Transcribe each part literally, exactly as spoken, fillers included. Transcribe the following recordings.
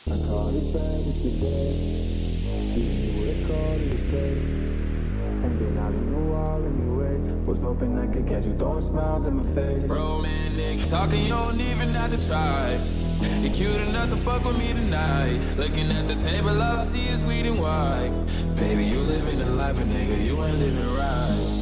I call it bad if you dead. You what I call it fake. And then I leave you all anyway. Was hoping I could catch you throwing smiles in my face. Romantic talking, you don't even have to try. You're cute enough to fuck with me tonight. Looking at the table, all I see is weed and wine. Baby, you living the life, but nigga, you ain't living right.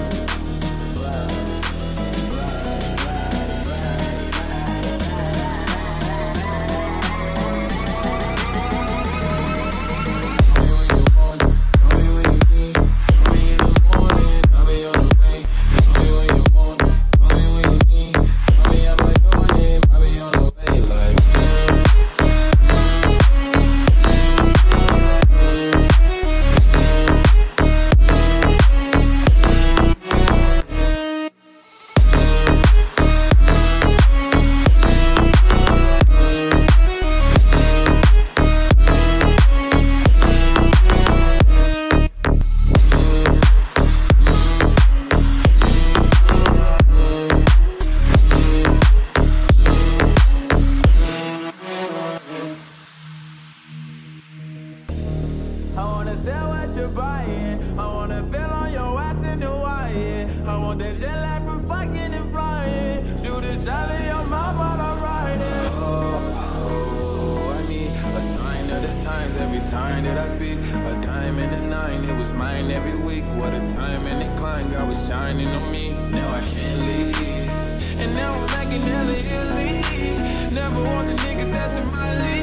I wanna sell what you're buying. I wanna feel on your ass in Hawaii. I want that jet lag from fucking and flying. Shoot a shot in your mouth while I'm riding. Oh, oh, I mean, a sign of the times every time that I speak. A dime and a nine, it was mine every week. What a time and decline, God was shining on me. Now I can't leave, and now I'm making hella Italy. Never want the niggas that's in my league.